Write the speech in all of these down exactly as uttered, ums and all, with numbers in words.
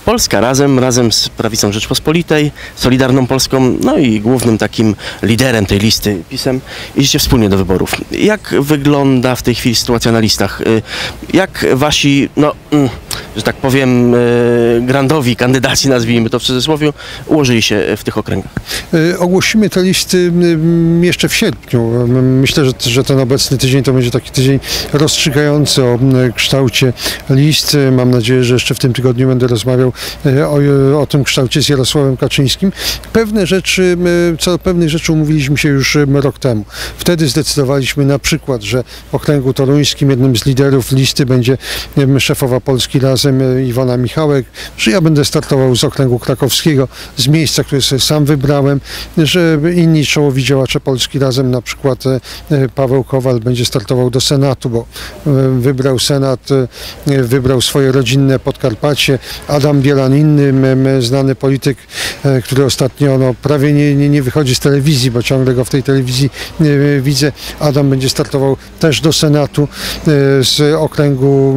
Polska Razem, razem z Prawicą Rzeczpospolitej, Solidarną Polską, no i głównym takim liderem tej listy, PiS-em, idziecie wspólnie do wyborów. Jak wygląda w tej chwili sytuacja na listach? Jak wasi, no, że tak powiem, grandowi kandydaci, nazwijmy to w cudzysłowie, ułożyli się w tych okręgach? Ogłosimy te listy jeszcze w sierpniu. Myślę, że, że ten obecny tydzień to będzie taki tydzień rozstrzygający o kształcie list. Mam nadzieję, że jeszcze w tym tygodniu będę rozmawiał o, o tym kształcie z Jarosławem Kaczyńskim. Pewne rzeczy, co do pewnych rzeczy umówiliśmy się już rok temu. Wtedy zdecydowaliśmy na przykład, że w okręgu toruńskim jednym z liderów listy będzie szefowa Polski Razem Iwona Michałek, że ja będę startował z okręgu krakowskiego, z miejsca, które sobie sam wybrałem, że inni czołowi działacze Polski Razem, na przykład Paweł Kowal będzie startował do Senatu, bo wybrał Senat, wybrał swoje rodzinne Podkarpacie. Adam Bielan, inny znany polityk, który ostatnio no, prawie nie, nie, nie wychodzi z telewizji, bo ciągle go w tej telewizji widzę. Adam będzie startował też do Senatu z okręgu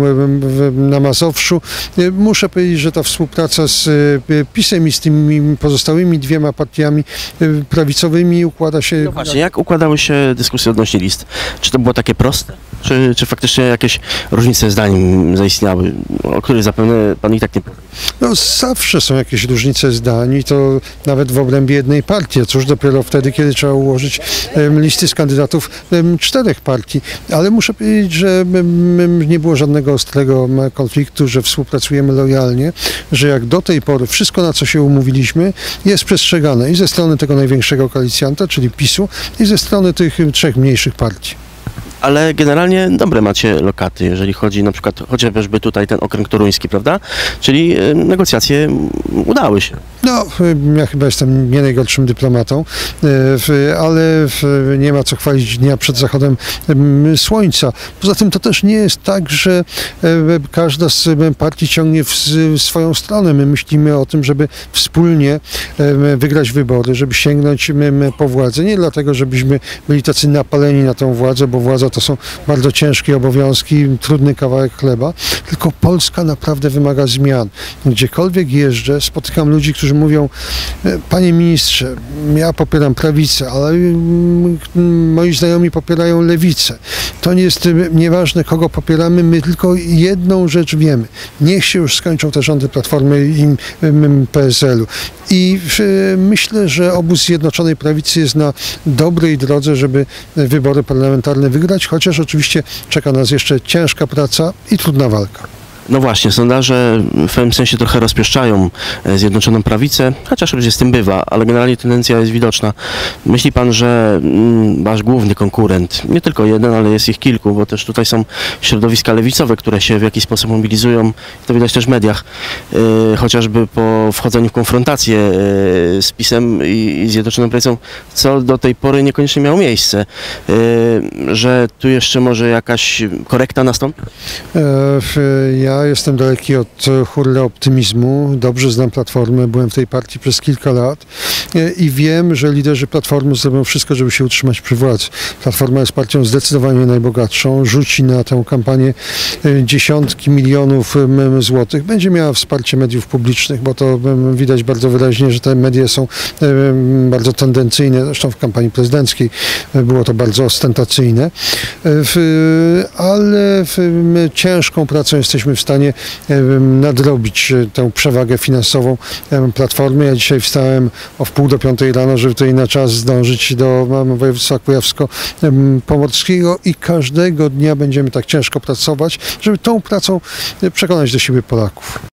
na Mazowszu. Muszę powiedzieć, że ta współpraca z PiS-em i z tymi pozostałymi dwiema partiami prawicowymi układa się... No właśnie, jak układały się dyskusje odnośnie list? Czy to było takie proste? Czy, czy faktycznie jakieś różnice zdań zaistniały, o których zapewne pan i tak nie powie? No zawsze są jakieś różnice zdań i to nawet w obrębie jednej partii. Cóż dopiero wtedy, kiedy trzeba ułożyć um, listy z kandydatów um, czterech partii. Ale muszę powiedzieć, że um, nie było żadnego ostrego konfliktu, że współpracujemy lojalnie, że jak do tej pory wszystko, na co się umówiliśmy, jest przestrzegane i ze strony tego największego koalicjanta, czyli PiS-u, i ze strony tych trzech mniejszych partii. Ale generalnie dobre macie lokaty, jeżeli chodzi na przykład chociażby tutaj ten okręg toruński, prawda? Czyli negocjacje udały się. No, ja chyba jestem nie najgorszym dyplomatą, ale nie ma co chwalić dnia przed zachodem słońca. Poza tym to też nie jest tak, że każda z partii ciągnie w swoją stronę. My myślimy o tym, żeby wspólnie wygrać wybory, żeby sięgnąć po władzę. Nie dlatego, żebyśmy byli tacy napaleni na tę władzę, bo władza to są bardzo ciężkie obowiązki, trudny kawałek chleba, tylko Polska naprawdę wymaga zmian. Gdziekolwiek jeżdżę, spotykam ludzi, którzy mówią: panie ministrze, ja popieram prawicę, ale moi znajomi popierają lewicę. To nie jest nieważne, kogo popieramy, my tylko jedną rzecz wiemy. Niech się już skończą te rządy Platformy i P S L-u. I myślę, że obóz Zjednoczonej Prawicy jest na dobrej drodze, żeby wybory parlamentarne wygrać, chociaż oczywiście czeka nas jeszcze ciężka praca i trudna walka. No właśnie, sondaże w pewnym sensie trochę rozpieszczają Zjednoczoną Prawicę, chociaż oczywiście z tym bywa, ale generalnie tendencja jest widoczna. Myśli pan, że wasz główny konkurent, nie tylko jeden, ale jest ich kilku, bo też tutaj są środowiska lewicowe, które się w jakiś sposób mobilizują, to widać też w mediach, yy, chociażby po wchodzeniu w konfrontację yy, z PiS-em i, i Zjednoczoną Prawicą, co do tej pory niekoniecznie miało miejsce, yy, że tu jeszcze może jakaś korekta nastąpi? E, ja Ja jestem daleki od hurra optymizmu. Dobrze znam Platformę, byłem w tej partii przez kilka lat i wiem, że liderzy Platformy zrobią wszystko, żeby się utrzymać przy władzy. Platforma jest partią zdecydowanie najbogatszą, rzuci na tę kampanię dziesiątki milionów złotych. Będzie miała wsparcie mediów publicznych, bo to widać bardzo wyraźnie, że te media są bardzo tendencyjne. Zresztą w kampanii prezydenckiej było to bardzo ostentacyjne. Ale ciężką pracą jesteśmy w stanie nadrobić tę przewagę finansową Platformy. Ja dzisiaj wstałem o wpół do piątej rano, żeby tutaj na czas zdążyć do województwa kujawsko-pomorskiego i każdego dnia będziemy tak ciężko pracować, żeby tą pracą przekonać do siebie Polaków.